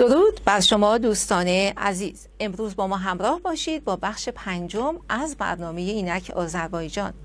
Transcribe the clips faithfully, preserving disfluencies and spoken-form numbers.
درود بر شما دوستان عزیز. امروز با ما همراه باشید با بخش پنجم از برنامه اینک آذربایجان.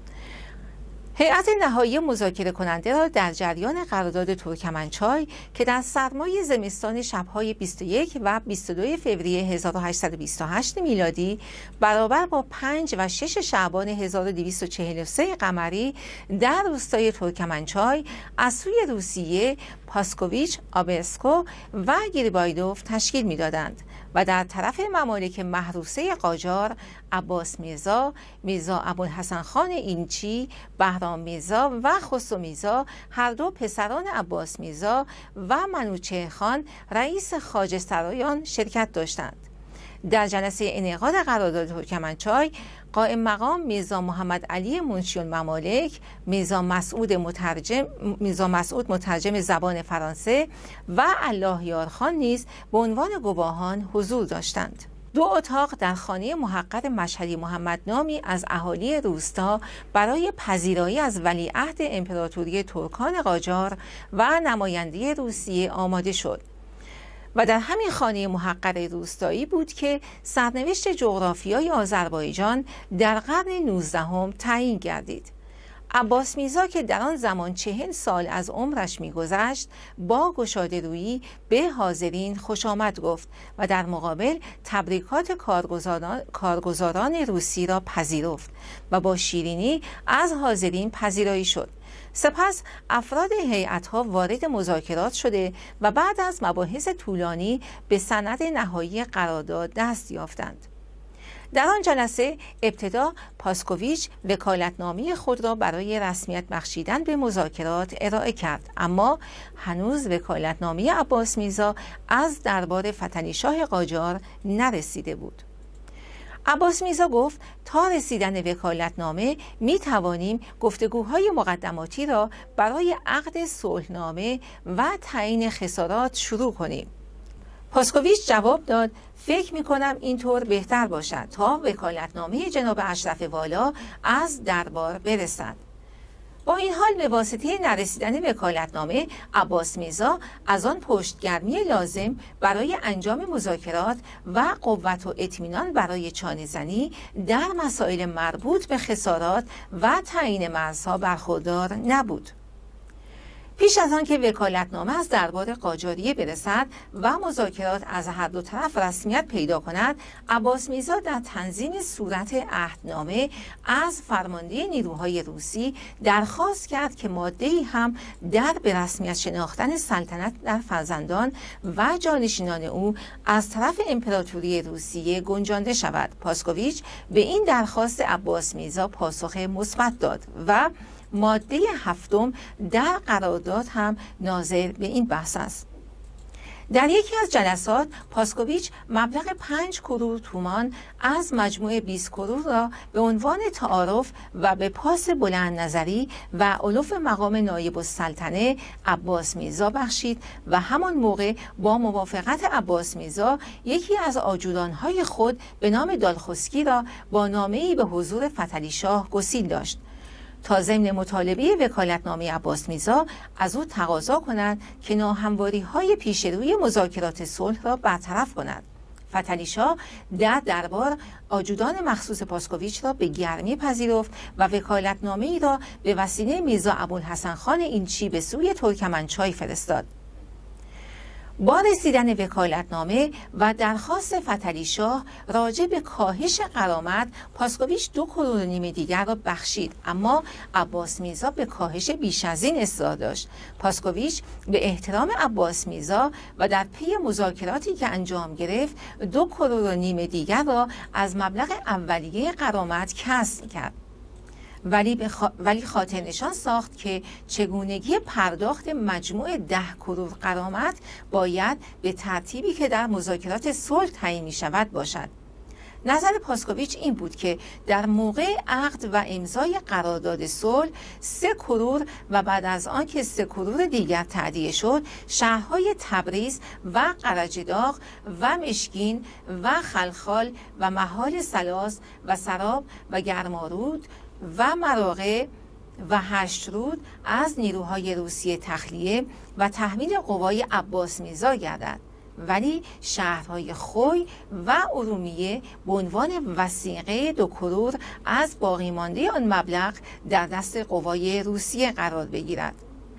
هیئت نهایی مذاکره کننده را در جریان قرارداد ترکمنچای که در سرمای زمستان شب‌های بیست و یک و بیست و دو فوریه هزار و هشتصد و بیست و هشت میلادی برابر با پنج و شش شعبان هزار و دویست و چهل و سه قمری در روستای ترکمنچای از سوی روسیه پاسکوویچ، آبرسکو و گریبایدوف تشکیل می‌دادند و در طرف ممالک محروسه قاجار عباس میرزا، میرزا ابوالحسن خان اینچی، بهرام میرزا و خسرو میرزا هر دو پسران عباس میرزا و منوچهر خان رئیس خواجه سرایان شرکت داشتند. در جلسه انعقاد قرارداد ترکمنچای قائم مقام میرزا محمد علی منشی الممالک، میرزا مسعود مترجم میرزا مسعود مترجم زبان فرانسه و الله یار خان نیز به عنوان گواهان حضور داشتند. دو اتاق در خانه محقق مشهدی محمد نامی از اهالی روستا برای پذیرایی از ولیعهد امپراتوری ترکان قاجار و نماینده روسیه آماده شد و در همین خانه محقق روستایی بود که سرنوشت جغرافیای آذربایجان در قرن نوزدهم تعیین گردید. عباس میرزا که در آن زمان چهل سال از عمرش می‌گذشت با گشاده رویی به حاضرین خوش آمد گفت و در مقابل تبریکات کارگزاران, کارگزاران روسی را پذیرفت و با شیرینی از حاضرین پذیرایی شد. سپس افراد هیئت‌ها وارد مذاکرات شده و بعد از مباحث طولانی به سند نهایی قرارداد دست یافتند. در آن جلسه ابتدا پاسکوویچ وکالتنامه خود را برای رسمیت بخشیدن به مذاکرات ارائه کرد، اما هنوز وکالتنامه عباس میرزا از دربار فتحعلی شاه قاجار نرسیده بود. عباس میرزا گفت تا رسیدن وکالتنامه می توانیم گفتگوهای مقدماتی را برای عقد صلحنامه و تعیین خسارات شروع کنیم. پاسکوویچ جواب داد فکر می کنم اینطور بهتر باشد تا وکالتنامه جناب اشرف والا از دربار برسد. با این حال به واسطه نرسیدن وکالتنامه عباس میرزا از آن پشتگرمی لازم برای انجام مذاکرات و قوت و اطمینان برای چانه‌زنی در مسائل مربوط به خسارات و تعیین مرزها برخوردار نبود. پیش از آن که وکالتنامه از دربار قاجاریه برسد و مذاکرات از هر دو طرف رسمیت پیدا کند، عباس میرزا در تنظیم صورت عهدنامه از فرمانده نیروهای روسی درخواست کرد که ماده‌ای هم در به رسمیت شناختن سلطنت در فرزندان و جانشینان او از طرف امپراتوری روسیه گنجانده شود. پاسکوویچ به این درخواست عباس میرزا پاسخ مثبت داد و ماده هفتم در قرارداد هم ناظر به این بحث است. در یکی از جلسات پاسکوویچ مبلغ پنج کرور تومان از مجموع بیست کرور را به عنوان تعارف و به پاس بلند نظری و علوف مقام نایب السلطنه عباس میرزا بخشید و همان موقع با موافقت عباس میرزا یکی از آجودانهای خود به نام دالخوسکی را با نامه‌ای به حضور فتحعلی شاه گسیل داشت تا ضمن مطالبه وکالتنامه عباس میرزا از او تقاضا کند که ناهمواری‌های پیش روی مذاکرات صلح را برطرف کند. فتحعلی شاه در دربار آجودان مخصوص پاسکوویچ را به گرمی پذیرفت و وکالتنامه ای را به وسیله میرزا ابوالحسن خان اینچی به سوی ترکمنچای فرستاد. با رسیدن وکالتنامه و درخواست فتحعلی شاه راجع به کاهش غرامت، پاسکوویچ دو کرور و نیم دیگر را بخشید، اما عباس میرزا به کاهش بیش از این اصرار داشت. پاسکوویچ به احترام عباس میرزا و در پی مذاکراتی که انجام گرفت دو کرور و نیم دیگر را از مبلغ اولیه غرامت کسر کرد، ولی, بخ... ولی خاطر نشان ساخت که چگونگی پرداخت مجموع ده کرور غرامت باید به ترتیبی که در مذاکرات صلح تعیین می شود باشد. نظر پاسکوویچ این بود که در موقع عقد و امضای قرارداد صلح سه کرور و بعد از آن که سه کرور دیگر تأدیه شد، شهرهای تبریز و قرجداغ و مشکین و خلخال و محال سلاس و سراب و گرمارود و مراغه و هشت رود از نیروهای روسیه تخلیه و تحویل قوای عباس میرزا گردد. ولی شهرهای خوی و ارومیه به عنوان وثیقه دو کرور از باقی مانده آن مبلغ در دست قوای روسیه قرار بگیرد.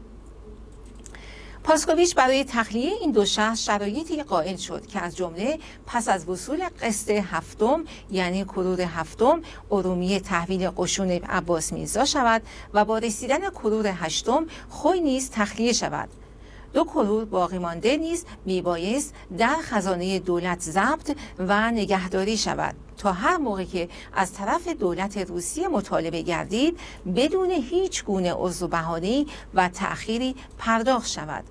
پاسکوویچ برای تخلیه این دو شهر شرایطی قائل شد که از جمله پس از وصول قسط هفتم یعنی کرور هفتم ارومیه تحویل قشون عباس میرزا شود و با رسیدن کرور هشتم خوی نیز تخلیه شود. دو کرور باقی مانده نیز میبایست در خزانه دولت ضبط و نگهداری شود تا هر موقع که از طرف دولت روسیه مطالبه گردید بدون هیچ گونه عذر و بهانه‌ای و تأخیری پرداخت شود.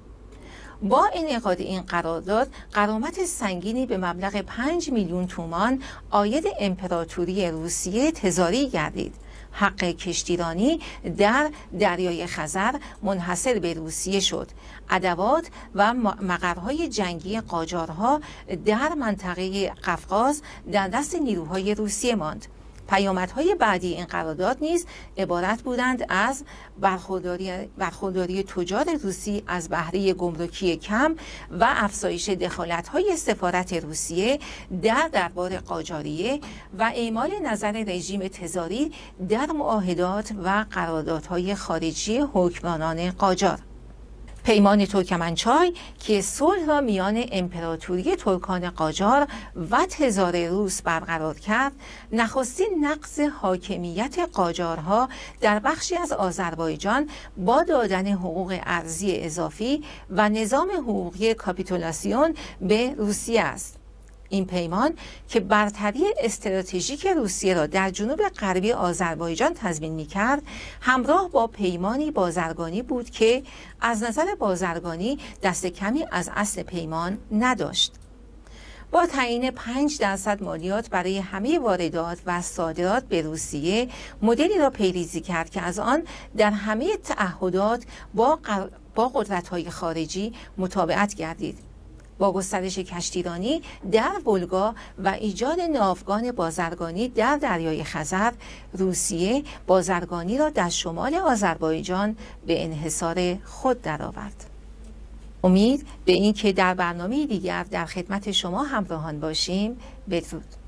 با انعقاد این قرارداد غرامت سنگینی به مبلغ پنج میلیون تومان عاید امپراتوری روسیه تزاری گردید. حق کشتیرانی در دریای خزر منحصر به روسیه شد. ادوات و مقرهای جنگی قاجارها در منطقه قفقاز در دست نیروهای روسیه ماند. پیامدهای بعدی این قرارداد نیز عبارت بودند از برخورداری, برخورداری تجار روسی از بهره گمرکی کم و افزایش دخالت‌های سفارت روسیه در دربار قاجاریه و اعمال نظر رژیم تزاری در معاهدات و قراردادهای خارجی حکمرانان قاجار. پیمان ترکمنچای که صلح را میان امپراتوری ترکان قاجار و تزار روس برقرار کرد، نخستین نقض حاکمیت قاجارها در بخشی از آذربایجان با دادن حقوق ارضی اضافی و نظام حقوقی کاپیتولاسیون به روسیه است. این پیمان که برتری استراتژیک روسیه را در جنوب غربی آذربایجان تضمین می‌کرد، همراه با پیمانی بازرگانی بود که از نظر بازرگانی دست کمی از اصل پیمان نداشت. با تعیین پنج درصد مالیات برای همه واردات و صادرات به روسیه، مدلی را پیریزی کرد که از آن در همه تعهدات با با قدرت‌های خارجی مطابقت گردید. با گسترش کشتیرانی در ولگا و ایجاد ناوگان بازرگانی در دریای خزر، روسیه بازرگانی را در شمال آذربایجان به انحصار خود درآورد. امید به اینکه در برنامه دیگر در خدمت شما همراهان باشیم. بدرود.